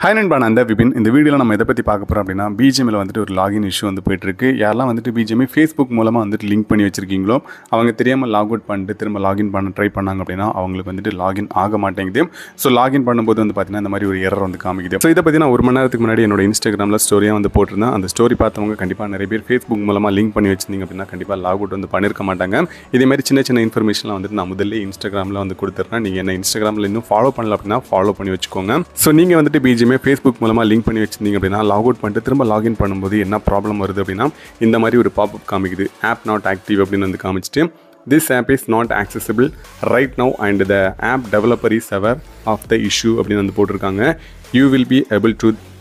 Hi நண்பா, நான் விபின். இந்த வீடியோவில் நம்ம எதை பற்றி பார்க்க போகிறோம் அப்படின்னா, பிஜிஎம்மில் வந்துட்டு ஒரு லாகின் இஷ்யூ வந்து போயிட்டுருக்கு. யாரெல்லாம் வந்துட்டு பிஜிஎம்ஐ ஃபேஸ்புக் மூலமாக வந்துட்டு லிங்க் பண்ணி வச்சிருக்கீங்களோ அவங்க தெரியாமல் லாக் அவுட் பண்ணிட்டு திரும்ப லாகின் பண்ண ட்ரை பண்ணாங்க அப்படின்னா அவங்களுக்கு வந்துட்டு லாகின் ஆக மாட்டேங்குது. ஸோ லாகின் பண்ணும்போது வந்து பார்த்தீங்கன்னா இந்த மாதிரி ஒரு எரர் வந்து காமிக்குது. ஸோ இதை பற்றி நான் 1 மணி நேரத்துக்கு முன்னாடி என்னோட இன்ஸ்டாகிராமில் ஸ்டோரியாக வந்து போட்டிருந்தேன். அந்த ஸ்டோரி பார்த்தவங்க கண்டிப்பாக நிறைய பேர் ஃபேஸ்புக் மூலமாக லிங்க் பண்ணி வச்சிருந்தீங்க அப்படின்னா கண்டிப்பாக லாக் அவுட் வந்து பண்ணியிருக்க மாட்டாங்க. இதேமாதிரி சின்ன சின்ன இன்ஃபர்மேஷன்லாம் வந்துட்டு நான் முதல்ல இன்ஸ்டாகிராமில் வந்து கொடுத்துட்றேன். நீங்கள் என்ன இன்ஸ்டாகிராமில் இன்னும் ஃபாலோ பண்ணல அப்படின்னா ஃபாலோ பண்ணி வச்சுக்கோங்க. ஸோ நீங்கள் வந்துட்டு பிஜிஎம்ஐ ஃபேஸ்புக் மூலமாக லிங்க் பண்ணி வச்சிருந்தீங்க அப்படின்னா லாக் அவுட் பண்ணிட்டு திரும்ப லாகின் பண்ணும்போது என்ன ப்ராப்ளம் வருது அப்படின்னா இந்த மாதிரி ஒரு பாப்அப் காமிக்குது. ஆப் நாட் ஆக்டிவ் அப்படின்னு வந்து காமிச்சிட்டு this app is not accessible right now and the app developer is aware of the issue அப்படின்னு வந்து போட்டிருக்காங்க. You will be able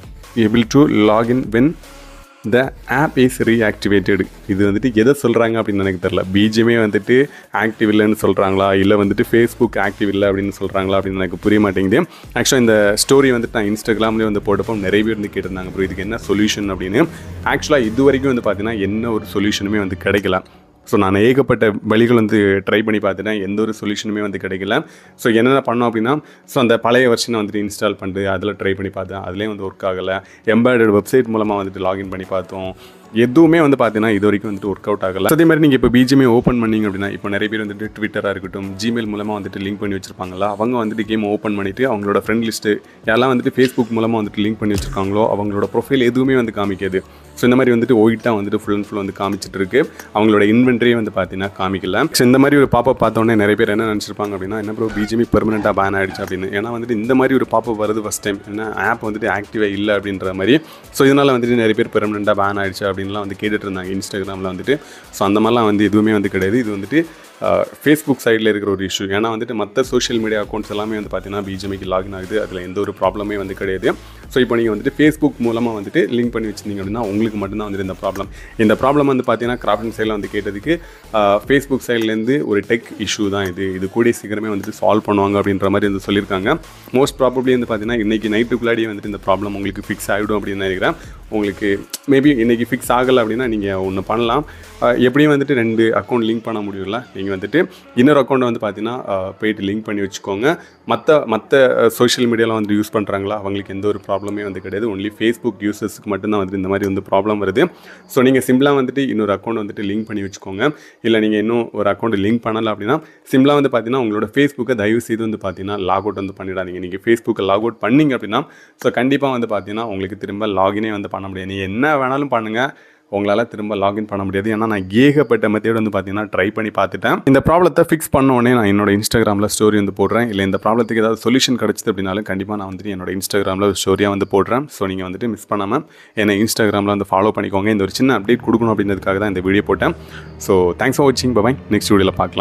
to log in when the app is reactivated. இது வந்துட்டு எதை சொல்கிறாங்க அப்படின்னு எனக்கு தெரியல. பிஜிஎம்ஐ வந்துட்டு ஆக்டிவ் இல்லைன்னு சொல்கிறாங்களா இல்லை வந்துட்டு ஃபேஸ்புக் ஆக்டிவ் இல்லை அப்படின்னு சொல்கிறாங்களா அப்படின்னு எனக்கு புரிய மாட்டேங்குது. ஆக்சுவலாக இந்த ஸ்டோரி வந்துட்டு நான் இன்ஸ்டாகிராம்லேயே வந்து போட்டப்போ நிறைய பேர் வந்து கேட்டிருந்தாங்க ப்ரோ இதுக்கு என்ன சொல்யூஷன் அப்படின்னு. ஆக்சுவலாக இது வரைக்கும் வந்து பார்த்தீங்கன்னா என்ன ஒரு சொல்யூஷனுமே வந்து கிடைக்கல. ஸோ நான் ஏகப்பட்ட வழிகள் வந்து ட்ரை பண்ணி பார்த்துட்டேன், எந்த ஒரு சொல்யூஷனுமே வந்து கிடைக்கல. ஸோ என்னென்ன பண்ணோம் அப்படின்னா அந்த பழைய வெர்ஷனை வந்துட்டு இன்ஸ்டால் பண்ணிட்டு அதில் ட்ரை பண்ணி பார்த்தேன், அதுலேயும் வந்து ஒர்க் ஆகலை. எம்பாய்டர்டு வெப்சைட் மூலமாக வந்துட்டு லாகின் பண்ணி பார்த்தோம், எதுவுமே வந்து பார்த்தீங்கன்னா இது வரைக்கும் வந்துட்டு ஒர்க் அவுட் ஆகலை. அதே மாதிரி நீங்கள் இப்போ பிஜிஎம்ஐ ஓப்பன் பண்ணிங்க அப்படின்னா இப்போ நிறைய பேர் வந்துட்டு ட்விட்டராக இருக்கட்டும் ஜிமெயில் மூலமாக வந்துட்டு லிங்க் பண்ணி வச்சிருப்பாங்களா, அவங்க வந்துட்டு கேம் ஓப்பன் பண்ணிவிட்டு அவங்களோட ஃப்ரெண்ட் லிஸ்ட்டு யாரெல்லாம் வந்துட்டு ஃபேஸ்புக் மூலமாக வந்துட்டு லிங்க் பண்ணி வச்சிருக்காங்களோ அவங்களோட ப்ரொஃபைல் எதுவுமே வந்து காமிக்காது. ஸோ இந்த மாதிரி வந்துட்டு ஒயிட்டாக வந்துட்டு ஃபுல் அண்ட் ஃபுல் வந்து காமிச்சிட்டு இருக்கு. அவங்களோட இன்வென்ட்ரியே வந்து பார்த்தீங்கன்னா காமிக்கல. ஸோ இந்த மாதிரி ஒரு பாப்பப் பார்த்தோன்னே நிறைய பேர் என்ன நினச்சிருப்பாங்க அப்படின்னா என்ன ப்ரோ பிஜிஎம்ஐ பெர்மனெண்ட்டாக பேன் ஆகிடுச்சு அப்படின்னு. ஏன்னா வந்துட்டு இந்த மாதிரி ஒரு பாப்பப் வருது ஃபஸ்ட் டைம், ஏன்னா ஆப் வந்துட்டு ஆக்டிவாக இல்லை அப்படின்ற மாதிரி. ஸோ இதனால் வந்துட்டு நிறைய பேர் பெர்மனெண்ட்டாக பேன் ஆகிடுச்சு அப்படின்லாம் வந்து கேட்டுட்டு இருந்தாங்க இன்ஸ்டாகிராமில் வந்துட்டு. ஸோ அந்த மாதிரிலாம் வந்து எதுவுமே வந்து கிடையாது. இது வந்துட்டு ஃபேஸ்புக் சைடில் இருக்கிற ஒரு இஷ்யூ. ஏன்னா வந்துட்டு மற்ற சோஷியல் மீடியா அக்கௌண்ட்ஸ் எல்லாமே வந்து பார்த்தீங்கன்னா பிஜிஎம்ஐக்கு லாகின் ஆகுது, அதில் எந்த ஒரு ப்ராப்ளமே வந்து கிடையாது. ஸோ இப்போ நீங்கள் வந்துட்டு ஃபேஸ்புக் மூலமாக வந்துட்டு லிங்க் பண்ணி வச்சிருந்தீங்க அப்படின்னா உங்களுக்கு மட்டும்தான் வந்துட்டு இந்த ப்ராப்ளம் வந்து பார்த்தீங்கன்னா கிராஃப்டிங் சைடில் வந்து கேட்டதுக்கு ஃபேஸ்புக் சைட்லேருந்து ஒரு டெக் இஷ்யூ தான் இது கூடிய சீக்கிரமே வந்துட்டு சால்வ் பண்ணுவாங்க அப்படின்ற மாதிரி வந்து சொல்லியிருக்காங்க. மோஸ்ட் ப்ராபப்ளி வந்து பார்த்தீங்கன்னா இன்றைக்கி நைட்டுக்குள்ளாடியே வந்துட்டு இந்த ப்ராப்ளம் உங்களுக்கு ஃபிக்ஸ் ஆகிடும் அப்படின்னு நினைக்கிறேன். உங்களுக்கு மேபி இன்றைக்கி ஃபிக்ஸ் ஆகலை அப்படின்னா நீங்கள் ஒன்று பண்ணலாம். எப்படியும் வந்துட்டு 2 அக்கௌண்ட் லிங்க் பண்ண முடியும்ல, நீங்கள் வந்துட்டு இன்னொரு அக்கௌண்ட்டை வந்து பார்த்தீங்கன்னா போயிட்டு லிங்க் பண்ணி வச்சுக்கோங்க. மற்ற சோஷியல் மீடியாவில் வந்து யூஸ் பண்ணுறாங்களா அவங்களுக்கு எந்த ஒரு ப்ராப்ளமே வந்து கிடையாது. ஒன்லி ஃபேஸ்புக் யூசர்ஸுக்கு மட்டும்தான் வந்துட்டு இந்த மாதிரி வந்து ப்ராப்ளம் வருது. ஸோ நீங்கள் சிம்பிளாக வந்துட்டு இன்னொரு அக்கௌண்ட் வந்துட்டு லிங்க் பண்ணி வச்சுக்கோங்க. இல்லை நீங்கள் இன்னும் ஒரு அக்கௌண்ட் லிங்க் பண்ணலை அப்படின்னா சிம்பிளாக வந்து பார்த்தீங்கன்னா உங்களோட ஃபேஸ்புக்கை தயவு செய்து வந்து பார்த்தீங்கன்னா லாக் அவுட் வந்து பண்ணிடாதீங்க. நீங்கள் ஃபேஸ்புக்கை லாக் அவுட் பண்ணிங்க அப்படின்னா ஸோ கண்டிப்பாக வந்து பார்த்தீங்கன்னா உங்களுக்கு திரும்ப லாகினே வந்து பண்ண முடியாது. நீங்கள் என்ன வேணாலும் பண்ணுங்கள், உங்களால் திரும்ப லாகின் பண்ண முடியாது. ஏன்னா நான் ஏகப்பட்ட மெத்தேட் வந்து பார்த்தீங்கன்னா ட்ரை பண்ணி பார்த்துட்டேன். இந்த ப்ராப்ளத்தை ஃபிக்ஸ் பண்ண உடனே நான் என்னோட இன்ஸ்டாகிராமில் ஸ்டோரி வந்து போடுறேன். இல்லை இந்த ப்ராப்ளத்துக்கு ஏதாவது சொல்யூஷன் கிடச்சிது அப்படின்னாலும் கண்டிப்பாக நான் வந்துட்டு என்னோட இன்ஸ்டாகிராமில் ஒரு ஸ்டோரியாக வந்து போடுறேன். ஸோ நீங்கள் வந்துட்டு மிஸ் பண்ணாமல் என்னை இன்ஸ்டாகிராமில் வந்து ஃபாலோ பண்ணிக்கோங்க. இந்த ஒரு சின்ன அப்டேட் கொடுக்கணும் அப்படின்றதுக்காக தான் இந்த வீடியோ போட்டேன். ஸோ தேங்க்ஸ் ஃபார் வாட்சிங். பை. நெக்ஸ்ட் வீடியோவில் பார்க்கலாம்.